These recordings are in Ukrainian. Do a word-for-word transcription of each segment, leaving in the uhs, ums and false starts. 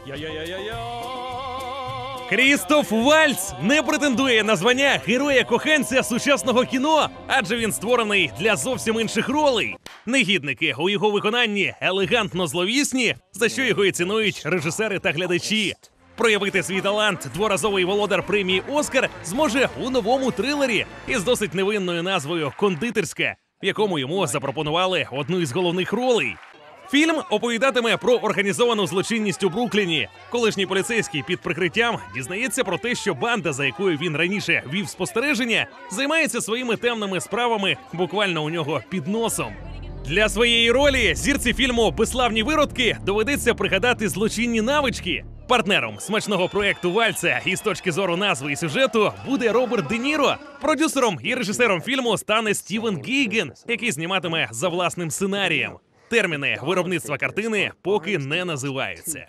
Крістоф Вальтз не претендує на звання героя-коханця сучасного кіно, адже він створений для зовсім інших ролей. Негідники у його виконанні елегантно зловісні, за що його і цінують режисери та глядачі. Проявити свій талант дворазовий володар премії «Оскар» зможе у новому трилері із досить невинною назвою «Кондитерська», в якому йому запропонували одну із головних ролей. Фільм оповідатиме про організовану злочинність у Брукліні. Колишній поліцейський під прикриттям дізнається про те, що банда, за якою він раніше вів спостереження, займається своїми темними справами буквально у нього під носом. Для своєї ролі зірці фільму «Безславні виродки» доведеться пригадати злочинні навички. Партнером смачного проєкту Вальтса із точки зору назви і сюжету буде Роберт Де Ніро. Продюсером і режисером фільму стане Стівен Гейген, який зніматиме за власним сценарієм. Терміни виробництва картини поки не називаються.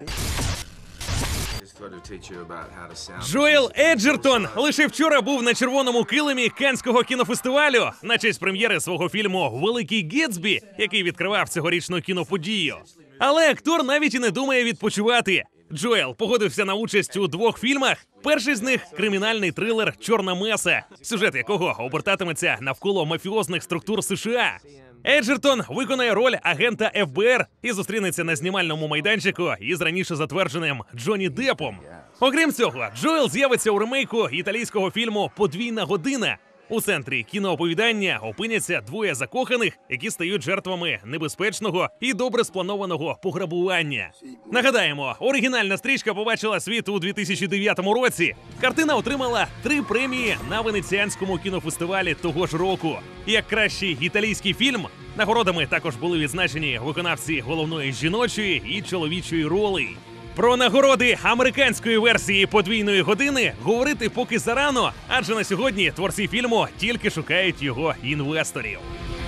Джоел Еджертон лише вчора був на червоному килимі Каннського кінофестивалю на честь прем'єри свого фільму «Великий Гетсбі», який відкривав цьогорічну кіноподію. Але актор навіть і не думає відпочивати. Джоел погодився на участь у двох фільмах. Перший з них – кримінальний трилер «Чорна меса», сюжет якого обертатиметься навколо мафіозних структур США. Еджертон виконає роль агента еф бе ер і зустрінеться на знімальному майданчику із раніше затвердженим Джонні Деппом. Окрім цього, Джоел з'явиться у ремейку італійського фільму «Подвійна година». У центрі кінооповідання опиняться двоє закоханих, які стають жертвами небезпечного і добре спланованого пограбування. Нагадаємо, оригінальна стрічка побачила світ у дві тисячі дев'ятому році. Картина отримала три премії на Венеціанському кінофестивалі того ж року. Як кращий італійський фільм, нагородами також були відзначені виконавці головної жіночої і чоловічої ролей. Про нагороди американської версії «Подвійної години» говорити поки зарано, адже на сьогодні творці фільму тільки шукають його інвесторів.